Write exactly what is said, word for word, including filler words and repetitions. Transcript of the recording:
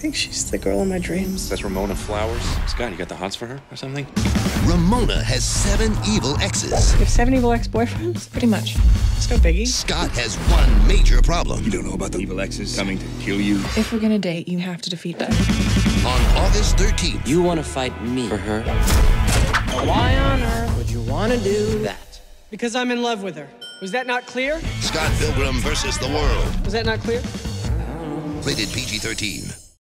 think she's the girl in my dreams. That's Ramona Flowers. Scott, you got the hots for her or something? Ramona has seven evil exes. You have seven evil ex-boyfriends? Pretty much. It's no biggie. Scott has one major problem. You don't know about the evil exes coming to kill you? If we're gonna date, you have to defeat them. On August thirteenth. You want to fight me for her? Why on earth would you want to do that? Because I'm in love with her. Was that not clear? Scott Pilgrim versus the world. Was that not clear? Rated P G thirteen.